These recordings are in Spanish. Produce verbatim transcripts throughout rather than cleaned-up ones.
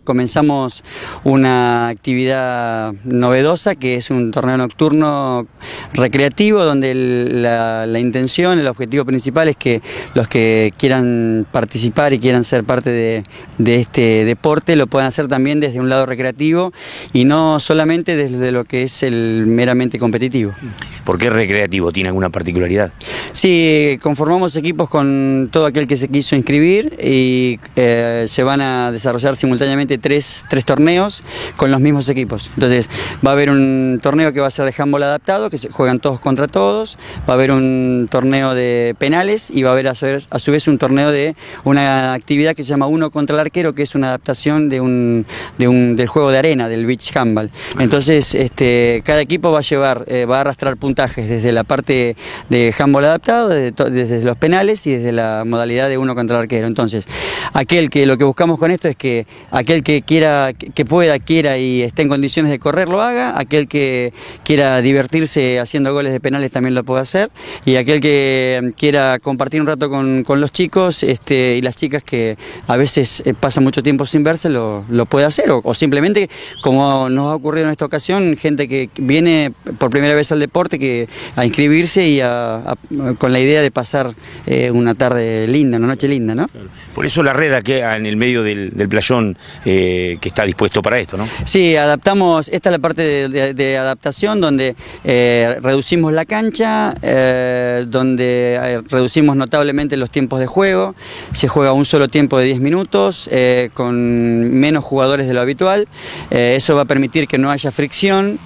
comenzamos una actividad novedosa que es un torneo nocturno recreativo donde el, la, la intención, el objetivo principal es que los que quieran participar y quieran ser parte de, de este deporte lo puedan hacer también desde un lado recreativo y no solamente desde lo que es el meramente competitivo. ¿Por qué recreativo? ¿Tiene alguna particularidad? Sí, conformamos equipos con todo aquel que se quiso inscribir y eh, se van a desarrollar simultáneamente tres, tres torneos con los mismos equipos. Entonces va a haber un torneo que va a ser de handball adaptado, que se juegan todos contra todos, va a haber un torneo de penales y va a haber a su vez, a su vez un torneo de una actividad que se llama uno contra el arquero, que es una adaptación de un, de un, del juego de arena, del beach handball. Entonces este, cada equipo va a llevar, eh, va a arrastrar puntajes desde la parte de handball adaptado, desde, desde los penales y desde la modalidad de uno contra el arquero. Entonces, aquel que lo que buscamos con esto es que aquel que quiera, que pueda, quiera y esté en condiciones de correr lo haga, aquel que quiera divertirse haciendo goles de penales también lo puede hacer, y aquel que quiera compartir un rato con, con los chicos este, y las chicas que a veces eh, pasan mucho tiempo sin verse lo, lo puede hacer, o, o simplemente, como nos ha ocurrido en esta ocasión, gente que viene por primera vez al deporte que a inscribirse y a, a, con la idea de pasar eh, una tarde linda, una noche linda, ¿no? Por eso la red aquí en el medio del, del playón eh, que está dispuesto para esto, ¿no? Sí, adaptamos, esta es la parte de, de, de adaptación donde eh, reducimos la cancha, eh, donde eh, reducimos notablemente los tiempos de juego, se juega un solo tiempo de diez minutos, eh, con menos jugadores de lo habitual, eh, eso va a permitir que no haya fricción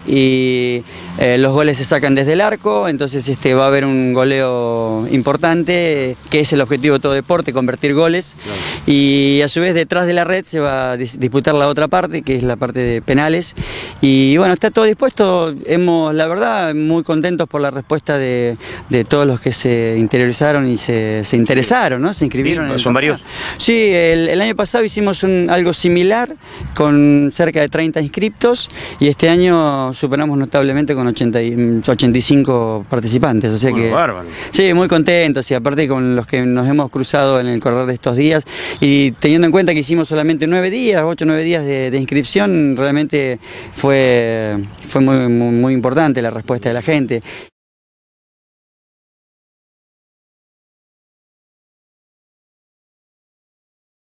y eh, los goles se sacan desde el arco, entonces este, va a haber un goleo importante, que es el objetivo de todo deporte, convertir goles, claro. Y a su vez detrás de la red se va a disputar la otra parte, que es la parte de penales, y bueno, está todo dispuesto, hemos, la verdad, muy contentos por la respuesta de, de todos los que se interiorizaron y se, se interesaron, ¿no? Se inscribieron. Sí, en ¿son varios? Sí, el, el año pasado hicimos un, algo similar, con cerca de treinta inscriptos, y este año superamos notablemente con ochenta y, ochenta y cinco participantes, o sea bueno, que... bárbaro. Sí, muy contentos, y aparte con los que nos hemos cruzado en el correr de estos días, y teniendo en cuenta que hicimos solamente nueve días, ocho o nueve días de, de inscripción, realmente fue, fue muy, muy, muy importante la respuesta de la gente.